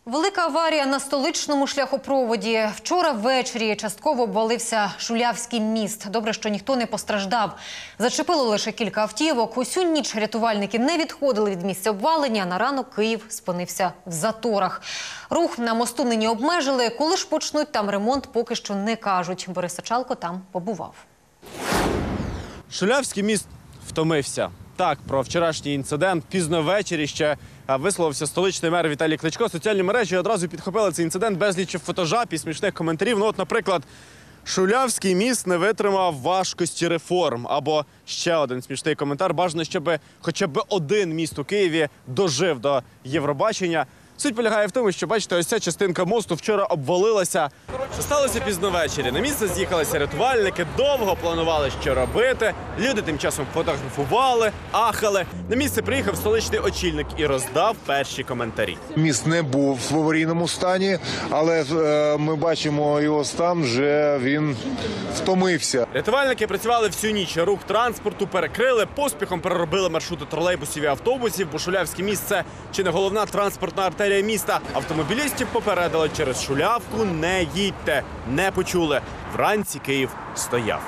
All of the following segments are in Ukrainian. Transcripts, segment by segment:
Велика аварія на столичному шляхопроводі. Вчора ввечері частково обвалився Шулявський міст. Добре, що ніхто не постраждав. Зачепило лише кілька автівок. Усю ніч рятувальники не відходили від місця обвалення. На ранок Київ спинився в заторах. Рух на мосту нині обмежили. Коли ж почнуть там ремонт, поки що не кажуть. Борис Сачалко там побував. Шулявський міст втомився. Так, про вчорашній інцидент пізно ввечері ще висловився столичний мер Віталій Кличко. Соціальні мережі одразу підхопили цей інцидент безліч фотожаб і смішних коментарів. Ну от, наприклад, Шулявський міст не витримав важкості реформ. Або ще один смішний коментар. Бажано, щоб хоча б один міст у Києві дожив до Євробачення. Суть полягає в тому, що, бачите, ось ця частинка мосту вчора обвалилася. Це сталося пізно ввечері. На місце з'їхалися рятувальники, довго планували, що робити. Люди тим часом фотографували, ахали. На місце приїхав столичний очільник і роздав перші коментарі. Міст не був в аварійному стані, але ми бачимо його стан, вже він втомився. Рятувальники працювали всю ніч. Рух транспорту перекрили, поспіхом переробили маршрути тролейбусів і автобусів, бо Шулявський міст – це чи не головна транспортна артерія міста. Автомобілістів попередили: через Шулявку не їдьте. Не почули. Вранці Київ стояв.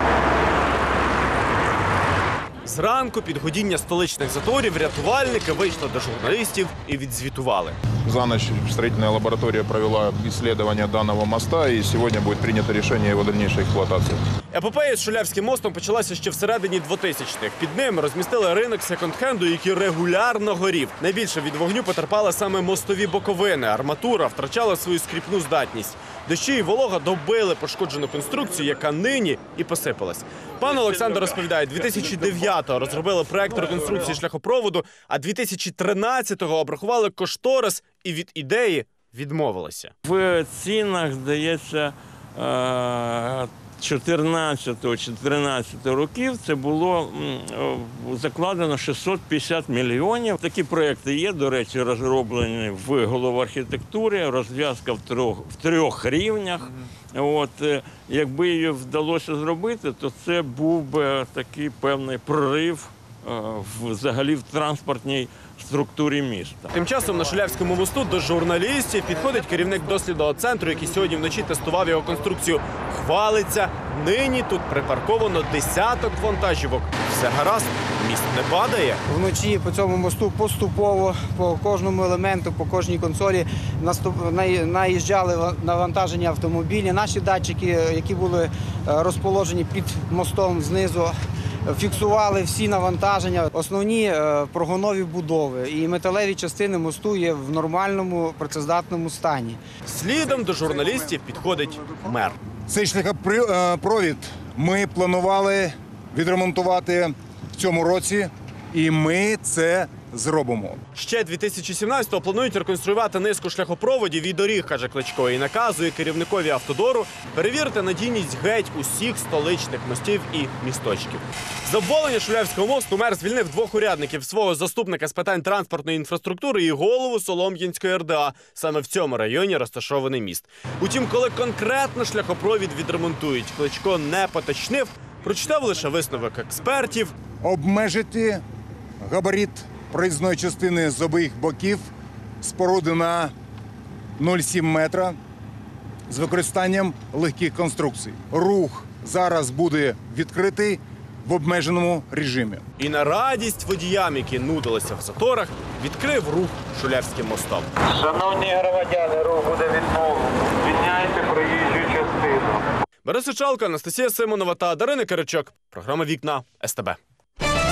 Зранку під гудіння столичних заторів рятувальники вийшли до журналістів і відзвітували. За ночь строительная лаборатория провела исследование данного моста, и сегодня будет принято решение о его дальнейшей эксплуатации. Епопея з Шулявським мостом почалася ще всередині 2000-х. Під ним розмістили ринок секонд-хенду, який регулярно горів. Найбільше від вогню потерпали саме мостові боковини. Арматура втрачала свою скріпну здатність. Дощі і волога добили пошкоджену конструкцію, яка нині і посипалась. Пан Олександр розповідає, 2009-го розробили проект реконструкції шляхопроводу, а 2013-го обрахували кошторис і від ідеї відмовилися. В цінах, здається, 14-14 років це було закладено 650 мільйонів. Такі проекти є, до речі, розроблені в головархітектурі, розв'язка в трьох рівнях. От, якби її вдалося зробити, то це був би такий певний прорив взагалі в транспортній структурі міста. Тим часом на Шулявському мосту до журналістів підходить керівник дослідного центру, який сьогодні вночі тестував його конструкцію. Хвалиться, нині тут припарковано десяток вантажівок. Все гаразд, міст не падає. Вночі по цьому мосту поступово, по кожному елементу, по кожній консолі наїжджали навантажені автомобілі. Наші датчики, які були розположені під мостом знизу, фіксували всі навантаження, основні прогонові будови. І металеві частини мосту є в нормальному, працездатному стані. Слідом до журналістів підходить мер. Цей шляхопровід ми планували відремонтувати в цьому році, і ми це зробимо. Ще 2017-го планують реконструювати низку шляхопроводів і доріг, каже Кличко, і наказує керівникові автодору перевірити надійність геть усіх столичних мостів і місточків. За обвалення Шулявського мосту мер звільнив двох урядників: свого заступника з питань транспортної інфраструктури і голову Солом'янської РДА. Саме в цьому районі розташований міст. Утім, коли конкретно шляхопровід відремонтують, Кличко не поточнив, прочитав лише висновок експертів. Обмежити габарит проїзної частини з обох боків споруди на 0,7 метра з використанням легких конструкцій. Рух зараз буде відкритий в обмеженому режимі. І на радість водіям, які нудилися в заторах, відкрив рух Шулявським мостом. Шановні громадяни, рух буде відмовлений. Звільняйте проїжджу частину. Борис Сачалко, Анастасія Симонова та Дарина Киричок. Програма «Вікна» СТБ.